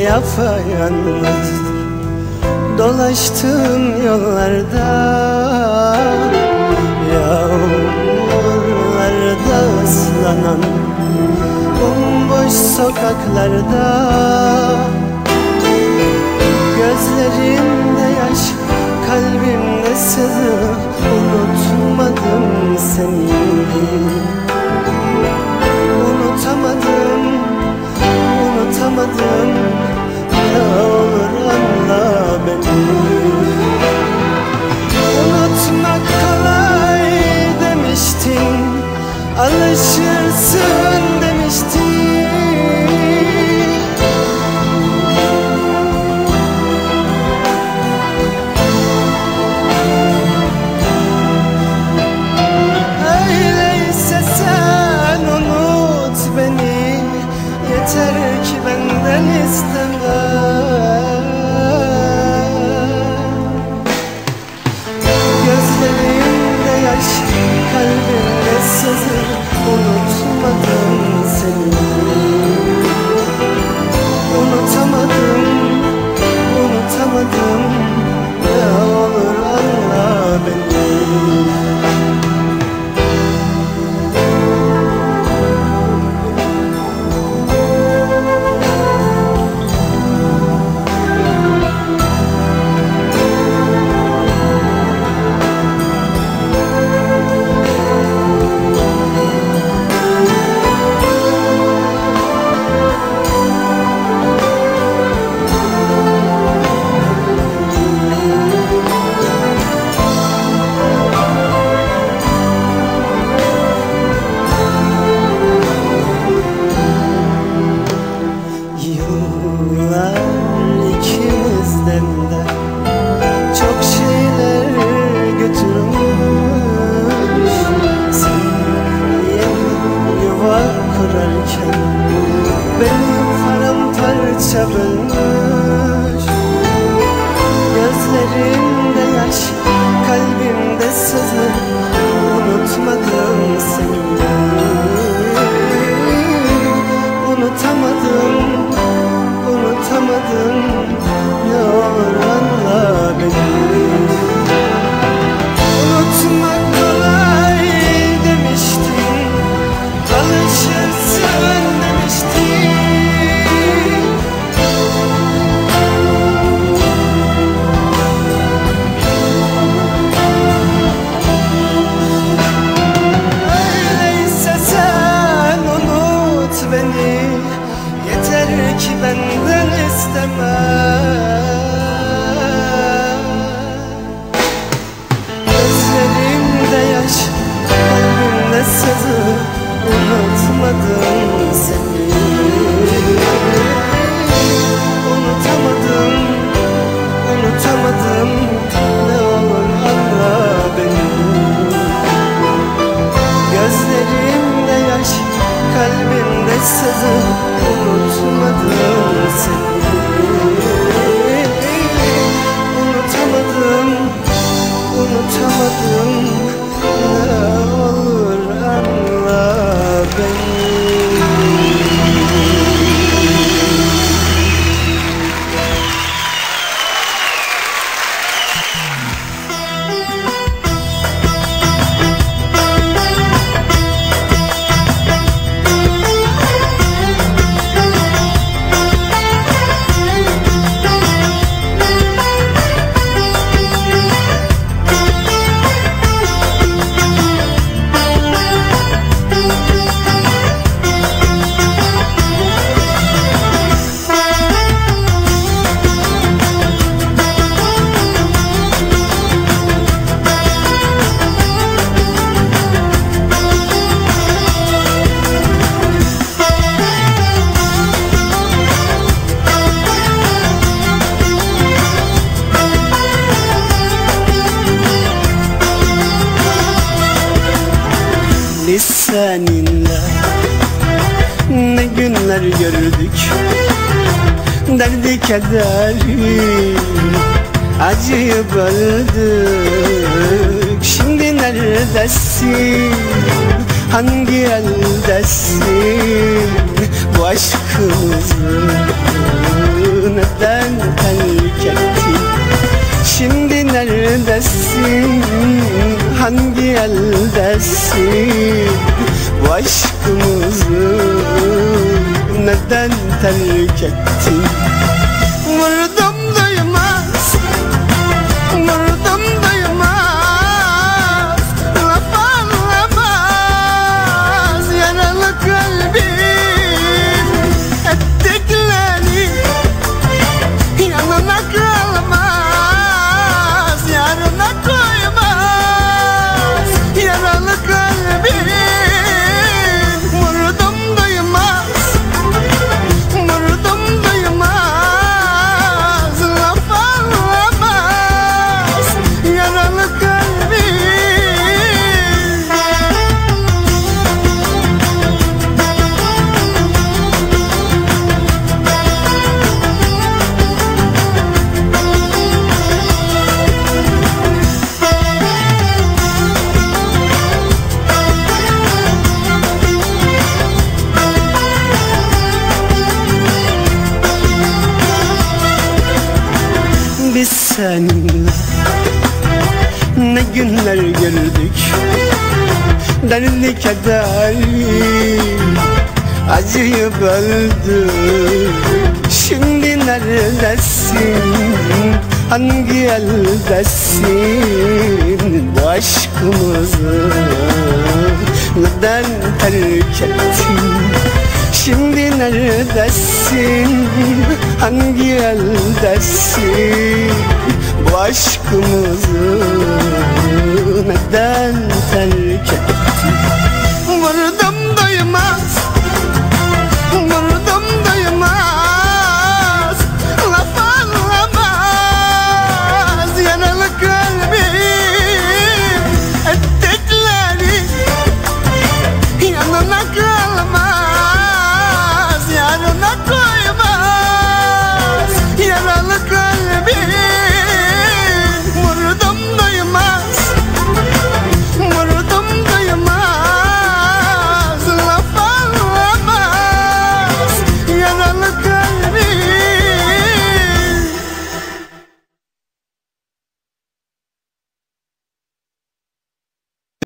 yapayalnız dolaştığım yollarda, yağmurlarda ıslanan bomboş sokaklarda. Gözlerimde yaş, kalbimde sızı, unutmadım seni. Unutamadım, unutamadım, ne olur anla beni. Unutmak kolay demiştin, alışırsın demiştin. Öyleyse sen unut beni, yeter ki benden isteme. Gözlerimde yaş, kalbimde sızı, unutmadım seni. Unutamadım, unutamadım, ne olur anla beni. Beni paramparça bölmüş. Gözlerimde yaş, kalbimde sızı, unutmadım seni. Unutamadım, unutamadım, ne olur anla beni. Unutmak kolay demiştin, alışırsın demiştin. Öyleyse sen unut beni, yeter ki benden isteme. Gözlerimde yaş, kalbimde sızı, unutmadım seni. Unutamadım, unutamadım, ne olur anla beni. Gözlerimde yaş, kalbimde sızı, unutmadım seni. Unutamadım, unutamadım, ne olur anla beni. Biz seninle ne günler gördük, derdi kederi acıyı böldük. Şimdi neredesin, hangi eldesin, bu aşkımızı neredesin? Hangi eldesin? Bu aşkımızı neden terk ettin? Vurdum duymaz, vurdum duymaz, laf anlamaz yaralı kalbim. Ettikleri yanına kalmaz, yarına koymaz yaralı kalbim. Vurdum duymaz, vurdum duymaz, laf anlamaz yaralı kalbim. Biz seninle ne günler gördük, derdi kederli acıyı böldük. Şimdi neredesin? Hangi eldesin? Bu aşkımızı neden terk ettin? Şimdi neredesin? Hangi eldesin? Bu aşkımızı neden terk ettin?